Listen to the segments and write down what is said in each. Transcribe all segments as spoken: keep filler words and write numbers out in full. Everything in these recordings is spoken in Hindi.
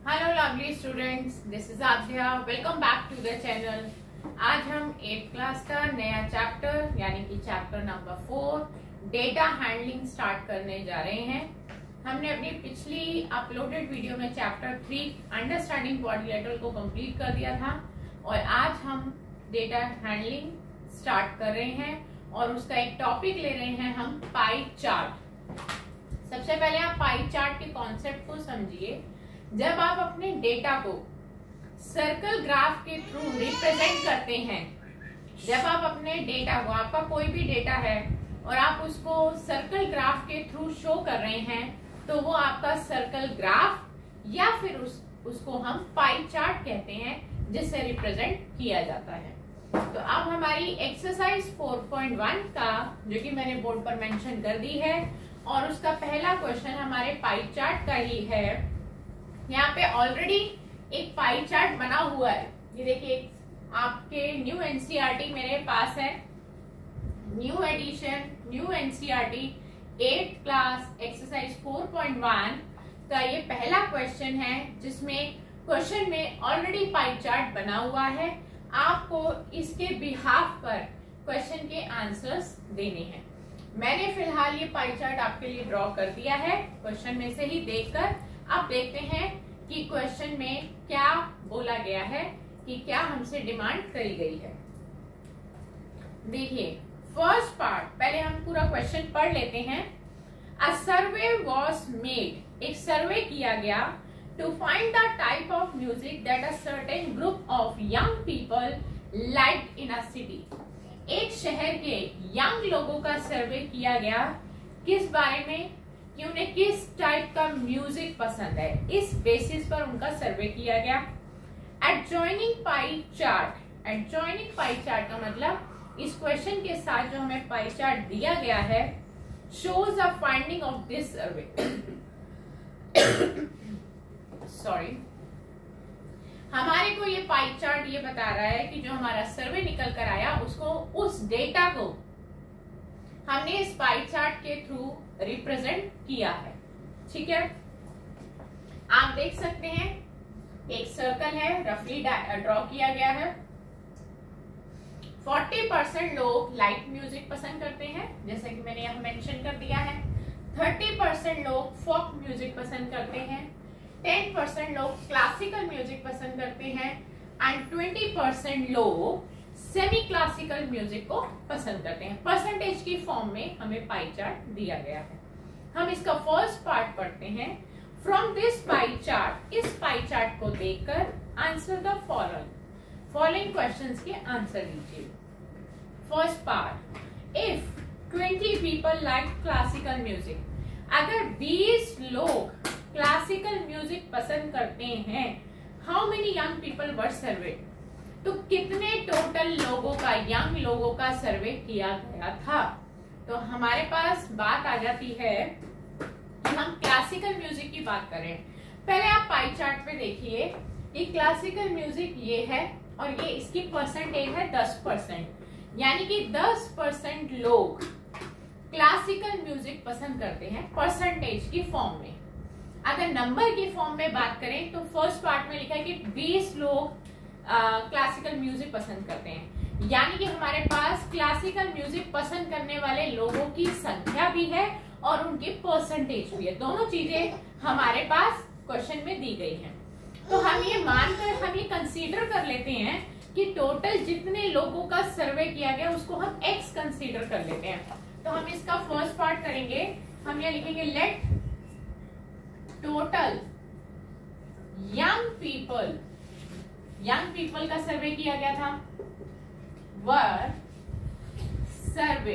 Hello lovely students, this is Aadhya. Welcome back to the channel. आज हम एट क्लास का नया चैप्टर यानी कि chapter number four data handling start करने जा रहे हैं। हमने अपनी पिछली अपलोडेड वीडियो में चैप्टर थ्री अंडरस्टैंडिंग क्वाड्रिलेटरल को कंप्लीट कर दिया था और आज हम डेटा हैंडलिंग स्टार्ट कर रहे हैं और उसका एक टॉपिक ले रहे हैं हम पाई चार्ट। सबसे पहले आप पाई चार्ट के कॉन्सेप्ट को समझिए। जब आप अपने डेटा को सर्कल ग्राफ के थ्रू रिप्रेजेंट करते हैं, जब आप अपने डेटा को, आपका कोई भी डेटा है और आप उसको सर्कल ग्राफ के थ्रू शो कर रहे हैं, तो वो आपका सर्कल ग्राफ या फिर उस उसको हम पाई चार्ट कहते हैं, जिससे रिप्रेजेंट किया जाता है। तो अब हमारी एक्सरसाइज फोर पॉइंट वन का, जो कि मैंने बोर्ड पर मेंशन कर दी है, और उसका पहला क्वेश्चन हमारे पाई चार्ट का ही है। यहाँ पे ऑलरेडी एक पाई चार्ट बना हुआ है, ये देखिए आपके न्यू एनसीईआरटी मेरे पास है, new edition new NCERT eight class exercise four point one का ये पहला क्वेश्चन है, जिसमें क्वेश्चन में ऑलरेडी पाई चार्ट बना हुआ है। आपको इसके बिहाफ पर क्वेश्चन के आंसर्स देने हैं। मैंने फिलहाल ये पाई चार्ट आपके लिए ड्रॉ कर दिया है। क्वेश्चन में से ही देखकर अब देखते हैं कि क्वेश्चन में क्या बोला गया है, कि क्या हमसे डिमांड करी गई है। देखिए फर्स्ट पार्ट, पहले हम पूरा क्वेश्चन पढ़ लेते हैं। अ सर्वे वाज मेड, एक सर्वे किया गया to find the type of music that a certain group of young people like in a city. एक शहर के यंग लोगों का सर्वे किया गया, किस बारे में, कि उन्हें किस टाइप का म्यूजिक पसंद है, इस बेसिस पर उनका सर्वे किया गया। Adjoining pie chart, adjoining pie chart का मतलब इस क्वेश्चन के साथ जो हमें पाई चार्ट दिया गया है, shows a finding of this survey. Sorry, हमारे को ये पाई चार्ट ये बता रहा है कि जो हमारा सर्वे निकल कर आया, उसको, उस डेटा को हमने इस पाई चार्ट के थ्रू रिप्रेजेंट किया है। ठीक है, आप देख सकते हैं एक सर्कल है, रफली ड्रॉ किया गया है। चालीस परसेंट लोग लाइट म्यूजिक पसंद करते हैं, जैसे कि मैंने यहाँ मेंशन कर दिया है। तीस परसेंट लोग फोक म्यूजिक पसंद करते हैं, दस परसेंट लोग क्लासिकल म्यूजिक पसंद करते हैं एंड बीस परसेंट लोग सेमी क्लासिकल म्यूजिक को पसंद करते हैं। परसेंटेज की फॉर्म में हमें पाई चार्ट दिया गया है। हम इसका फर्स्ट पार्ट पढ़ते हैं। फ्रॉम दिस पाई चार्ट, इस पाई चार्ट को देखकर answer the following following questions के आंसर दीजिए। First part, if twenty people like classical music, अगर बीस लोग क्लासिकल म्यूजिक पसंद करते हैं, how many young people were surveyed, तो कितने टोटल लोगों का, यंग लोगों का सर्वे किया गया था। तो हमारे पास बात आ जाती है कि हम क्लासिकल म्यूजिक की बात करें। पहले आप पाई चार्ट पे देखिए कि क्लासिकल म्यूजिक ये है और ये इसकी परसेंटेज है दस परसेंट, यानी कि दस परसेंट लोग क्लासिकल म्यूजिक पसंद करते हैं परसेंटेज की फॉर्म में। अगर नंबर की फॉर्म में बात करें तो फर्स्ट पार्ट में लिखा है कि बीस लोग क्लासिकल uh, म्यूजिक पसंद करते हैं, यानी कि हमारे पास क्लासिकल म्यूजिक पसंद करने वाले लोगों की संख्या भी है और उनकी परसेंटेज भी है। दोनों चीजें हमारे पास क्वेश्चन में दी गई हैं। तो हम ये मानकर हम ये कंसीडर कर लेते हैं कि टोटल जितने लोगों का सर्वे किया गया उसको हम एक्स कंसीडर कर लेते हैं। तो हम इसका फर्स्ट पार्ट करेंगे, हम ये लिखेंगे let total young people, young people का सर्वे किया गया था, वर सर्वे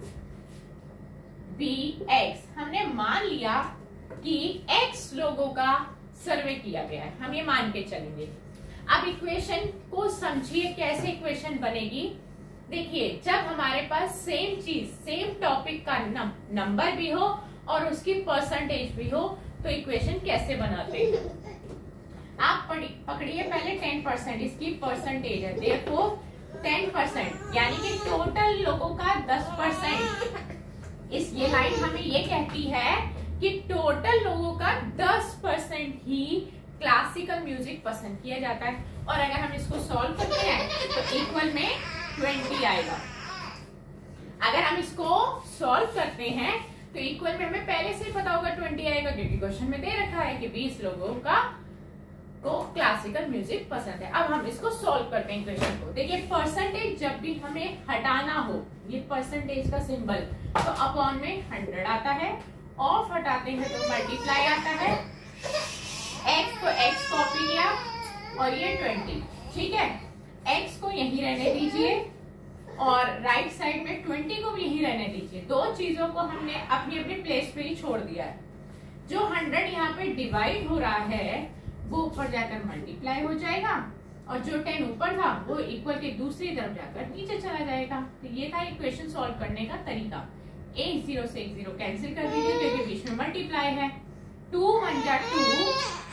बी एक्स। हमने मान लिया कि एक्स लोगों का सर्वे किया गया है, हम ये मान के चलेंगे। अब इक्वेशन को समझिए, कैसे इक्वेशन बनेगी। देखिए, जब हमारे पास सेम चीज, सेम टॉपिक का नंबर भी हो और उसकी परसेंटेज भी हो, तो इक्वेशन कैसे बनाते हैं। आप पकड़िए पहले टेन परसेंट, इसकी परसेंटेज है, देखो टेन परसेंट, यानी कि टोटल लोगों का दस परसेंट। इस ये लाइन हमें ये कहती है कि टोटल लोगों का दस परसेंट ही क्लासिकल म्यूजिक पसंद किया जाता है। और अगर हम इसको सॉल्व करते हैं तो इक्वल में ट्वेंटी आएगा। अगर हम इसको सॉल्व करते हैं तो इक्वल में हमें पहले से ही पता होगा ट्वेंटी आएगा, क्योंकि क्वेश्चन में दे रखा है कि बीस लोगों का को क्लासिकल म्यूजिक पसंद है। अब हम इसको सॉल्व करते हैं क्वेश्चन को। देखिए परसेंटेज जब भी हमें हटाना हो, ये परसेंटेज का सिंबल, तो अपॉन में हंड्रेड आता है, ऑफ हटाते हैं तो मल्टीप्लाई आता है, एक्स को एक्स कॉपी किया और ये ट्वेंटी, ठीक है। एक्स को यही रहने दीजिए और राइट साइड में ट्वेंटी को भी यही रहने दीजिए। दो चीजों को हमने अपनी अपनी प्लेस पे ही छोड़ दिया है। जो हंड्रेड यहाँ पे डिवाइड हो रहा है वो ऊपर जाकर मल्टीप्लाई हो जाएगा और जो टेन ऊपर था वो इक्वल के दूसरी तरफ जाकर नीचे चला जाएगा। तो ये था इक्वेशन सॉल्व करने का तरीका। एक जीरो से एक जीरो कैंसिल कर दीजिए क्योंकि बीच में मल्टीप्लाई है। टू वन जा टू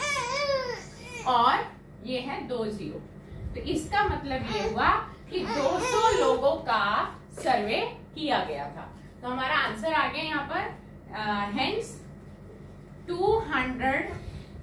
और ये है दो जीरो। तो इसका मतलब ये हुआ कि दो सौ लोगों का सर्वे किया गया था। तो हमारा आंसर आ गया यहाँ पर, hence two hundred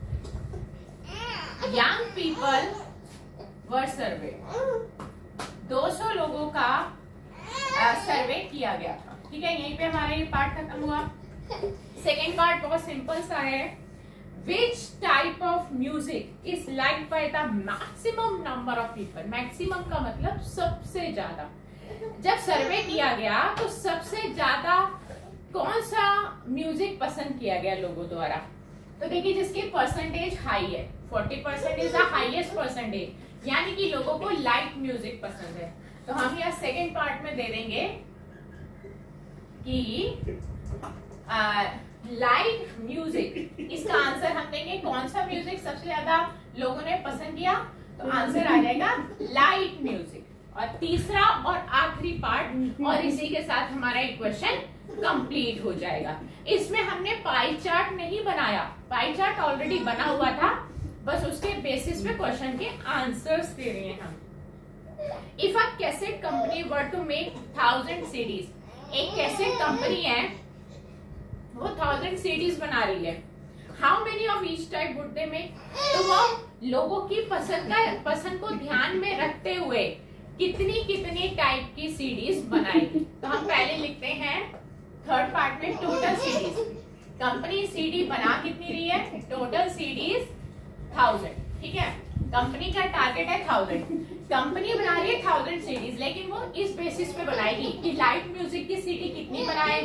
young people were surveyed। दो सौ लोगों का सर्वे किया गया था, ठीक है। यहीं पे हमारा ये पार्ट खत्म हुआ। सेकेंड पार्ट बहुत सिंपल सा है। Which type of music is liked by the maximum number of people? Maximum का मतलब सबसे ज्यादा। जब सर्वे किया गया तो सबसे ज्यादा कौन सा म्यूजिक पसंद किया गया लोगों द्वारा? तो देखिए जिसकी परसेंटेज हाई है, forty percent is the highest percentage, यानी कि लोगों को लाइट म्यूजिक पसंद है। तो हम यहाँ सेकेंड पार्ट में दे देंगे कि लाइट म्यूजिक, इसका आंसर हम देंगे कौन सा म्यूजिक सबसे ज्यादा लोगों ने पसंद किया, तो आंसर आ जाएगा लाइट म्यूजिक। और तीसरा और आखिरी पार्ट, और इसी के साथ हमारा इक्वेशन कंप्लीट हो जाएगा। इसमें हमने पाई चार्ट नहीं बनाया, पाई चार्ट ऑलरेडी बना हुआ था, बस उसके बेसिस पे क्वेश्चन के आंसर्स दे रहे हैं हम। If a cassette company were to make thousand CDs, एक कैसेट कंपनी है वो थाउजेंड सीडीज बना रही है, how many of each type would they make? तो वो लोगों की पसंद का पसंद को ध्यान में रखते हुए कितनी कितनी टाइप की सीडीज बनाएगी। तो हम पहले लिखते हैं थर्ड पार्ट में टोटल सीडीज। कंपनी सीडी बना कितनी रही है? टोटल सीडीज थाउजेंड, ठीक है। कंपनी का टारगेट है थाउजेंड, कंपनी बना रही है थाउजेंड सीडीज, लेकिन वो इस बेसिस पे बनाएगी कि लाइट म्यूजिक की सीडी कितनी बनाए,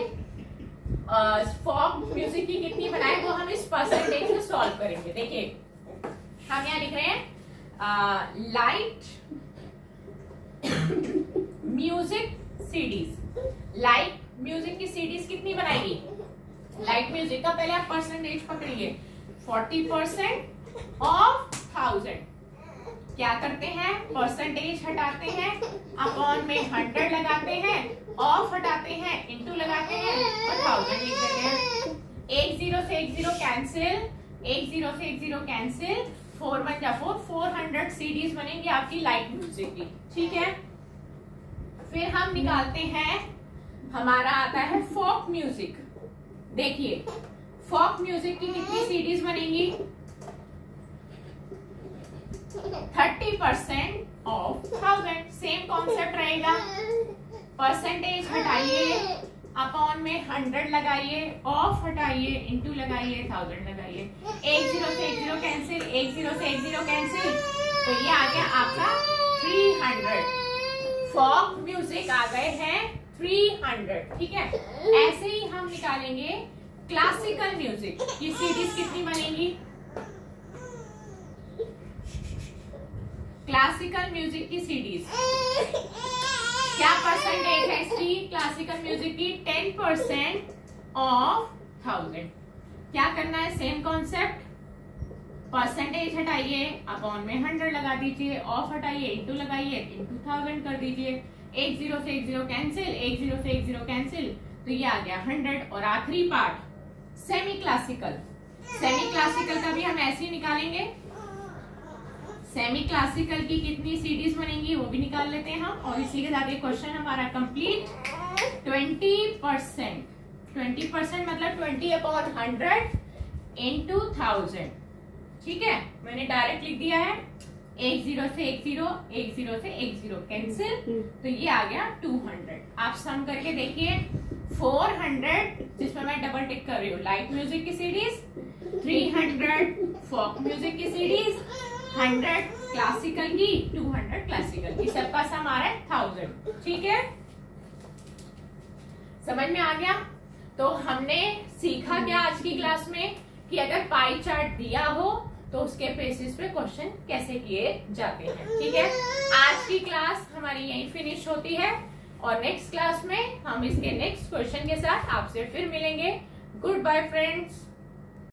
फॉक म्यूजिक की कितनी बनाए, वो हम इस परसेंटेज से सॉल्व करेंगे। देखिए हम यहाँ लिख रहे हैं light music CDs. Light music की सीडीज कितनी बनाएगी? लाइट म्यूजिक का पहले आप परसेंटेज पकड़िए, फोर्टी परसेंट ऑफ थाउजेंड। क्या करते हैं? परसेंटेज हटाते हैं, अपॉन में हंड्रेड लगाते हैं, ऑफ हटाते हैं, इनटू लगाते हैं और थाउजेंड लिख देते हैं। एक जीरो से एक जीरो कैंसिल, एक जीरो से एक जीरो कैंसिल, फोर वन जा फोर, फोर हंड्रेड सीडीज बनेंगी आपकी लाइट म्यूजिक की, ठीक है। फिर हम निकालते हैं, हमारा आता है फोक म्यूजिक। देखिए फोक म्यूजिक की कितनी सीडीज बनेंगी? Thirty percent of thousand. Same concept रहेगा, परसेंटेज हटाइए, अपॉन में हंड्रेड लगाइए, ऑफ हटाइए, इनटू लगाइए, थाउजेंड लगाइए। एक जीरो से एक जीरो कैंसिल, एक जीरो से एक जीरो कैंसिल, तो ये आ गया आपका थ्री हंड्रेड। फॉक म्यूजिक आ गए हैं थ्री हंड्रेड, ठीक है। ऐसे ही हम निकालेंगे क्लासिकल म्यूजिक की सीडीज कितनी बनेगी? क्लासिकल म्यूजिक की सीडीज क्या परसेंटेज है इसकी? क्लासिकल म्यूजिक की टेन परसेंट ऑफ थाउजेंड। क्या करना है? सेम कॉन्सेप्ट, परसेंटेज हटाइए, अपॉन में हंड्रेड लगा दीजिए, ऑफ हटाइए, इंटू लगाइए, इंटू थाउजेंड कर दीजिए। एक जीरो से एक जीरो कैंसिल, एक जीरो से एक जीरो कैंसिल, तो ये आ गया हंड्रेड। और आखिरी part semi classical. Semi classical का भी हम ऐसे ही निकालेंगे। सेमी क्लासिकल की कितनी सीडीज बनेंगी वो भी निकाल लेते हैं हम, और इसी के साथ ये क्वेश्चन हमारा complete. Twenty percent twenty percent मतलब twenty upon hundred into thousand, ठीक है, मैंने डायरेक्ट लिख दिया है, एक जीरो से एक जीरो, एक जीरो से एक जीरो कैंसिल, तो ये आ गया टू हंड्रेड। आप सम करके देखिए, फोर हंड्रेड जिसमें मैं डबल टिक कर रही हूँ लाइट म्यूजिक की series, three hundred folk music की सीरीज, हंड्रेड क्लासिकल की, टू हंड्रेड क्लासिकल की, सबका सम आ रहा है थाउजेंड। ठीक है, समझ में आ गया? तो हमने सीखा क्या आज की क्लास में कि अगर पाई चार्ट दिया हो तो उसके बेसिस पे क्वेश्चन कैसे किए जाते हैं। ठीक है, आज की क्लास हमारी यहीं फिनिश होती है और नेक्स्ट क्लास में हम इसके नेक्स्ट क्वेश्चन के साथ आपसे फिर मिलेंगे। Good bye friends.